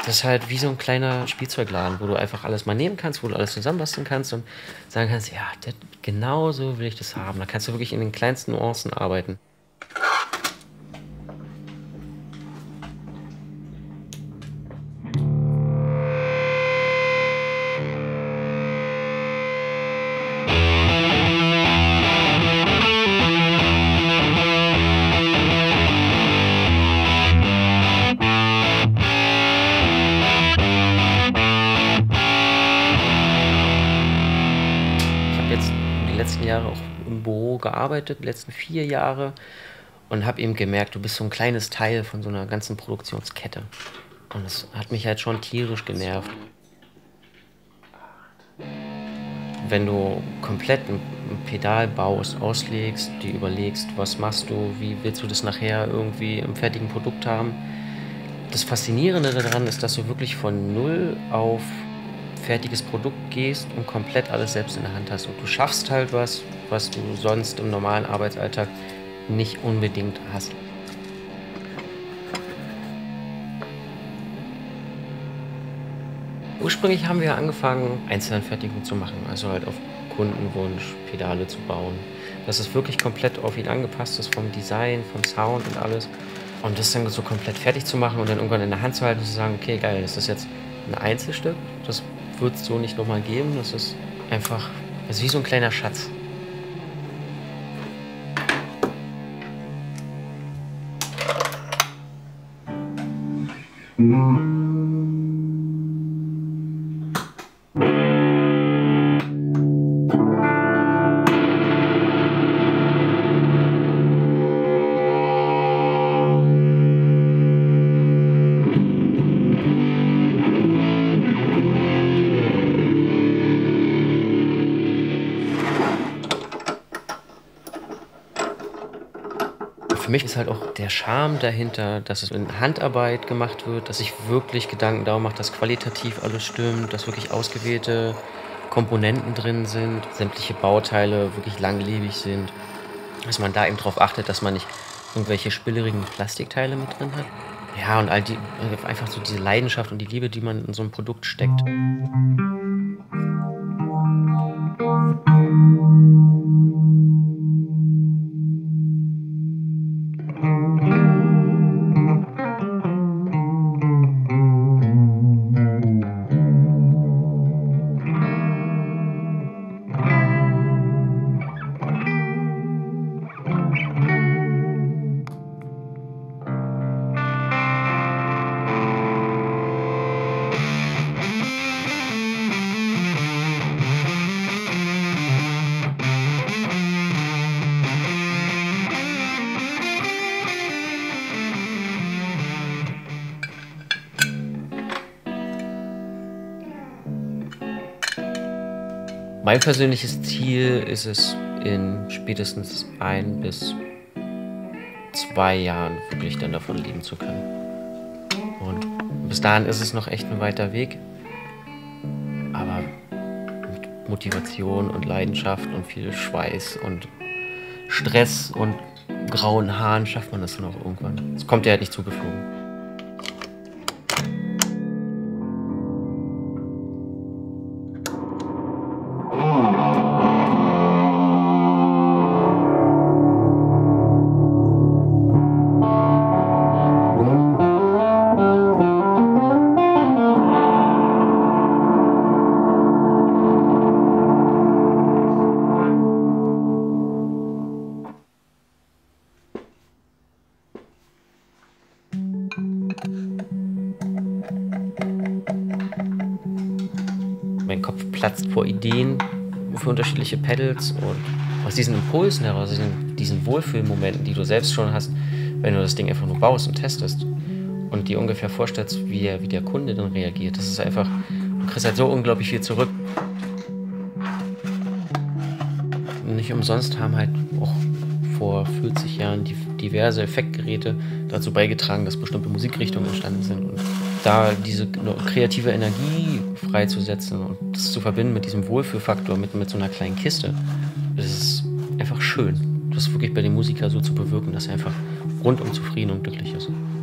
Das ist halt wie so 'n kleiner Spielzeugladen, wo du einfach alles mal nehmen kannst, wo du alles zusammenbasteln kannst und sagen kannst: „Ja, das genau so will ich das haben.“ Da kannst du wirklich in den kleinsten Nuancen arbeiten. Ich habe jetzt die letzten Jahre auch im Büro gearbeitet, die letzten 4 Jahre und habe eben gemerkt, du bist so 'n kleines Teil von so 'ner ganzen Produktionskette. Und das hat mich halt schon tierisch genervt. Wenn du komplett 'n Pedal baust, auslegst, dir überlegst, was machst du, wie willst du das nachher irgendwie im fertigen Produkt haben? Das Faszinierende daran ist, dass du wirklich von null auf fertiges Produkt gehst und komplett alles selbst in der Hand hast. Und du schaffst halt was, was du sonst im normalen Arbeitsalltag nicht unbedingt hast. Ursprünglich haben wir angefangen, Einzelanfertigung zu machen, also halt auf Kundenwunsch Pedale zu bauen. Dass es wirklich komplett auf ihn angepasst ist vom Design, vom Sound und alles. Und das dann so komplett fertig zu machen und dann irgendwann in der Hand zu halten und zu sagen: „Okay, geil, das ist jetzt ein Einzelstück. Das wird's so nicht noch mal geben.“ Das ist einfach, das ist wie so 'n kleiner Schatz. Für mich ist halt auch der Charme dahinter, dass es in Handarbeit gemacht wird, dass sich wirklich Gedanken darum macht, dass qualitativ alles stimmt, dass wirklich ausgewählte Komponenten drin sind, sämtliche Bauteile wirklich langlebig sind, dass man da eben drauf achtet, dass man nicht irgendwelche spillerigen Plastikteile mit drin hat. Ja, und all die einfach so diese Leidenschaft und die Liebe, die man in so 'n Produkt steckt. Mein persönliches Ziel ist es, in spätestens 1 bis 2 Jahren wirklich dann davon leben zu können. Und bis dahin ist es noch echt 'n weiter Weg, aber mit Motivation und Leidenschaft und viel Schweiß und Stress und grauen Haaren schafft man das dann auch irgendwann. Es kommt dir halt nicht zugeflogen. Mein Kopf platzt vor Ideen für unterschiedliche Pedals und aus diesen Impulsen heraus, diesen Wohlfühlmomenten, die du selbst schon hast, wenn du das Ding einfach nur baust und testest und dir ungefähr vorstellst, wie der Kunde dann reagiert. Das ist einfach, du kriegst halt so unglaublich viel zurück. Nicht umsonst haben halt auch vor 40 Jahren diverse Effektgeräte dazu beigetragen, dass bestimmte Musikrichtungen entstanden sind. Und da diese kreative Energie freizusetzen und das zu verbinden mit diesem Wohlfühlfaktor, mit so einer kleinen Kiste, das ist einfach schön. Das wirklich bei dem Musiker so zu bewirken, dass er einfach rundum zufrieden und glücklich ist.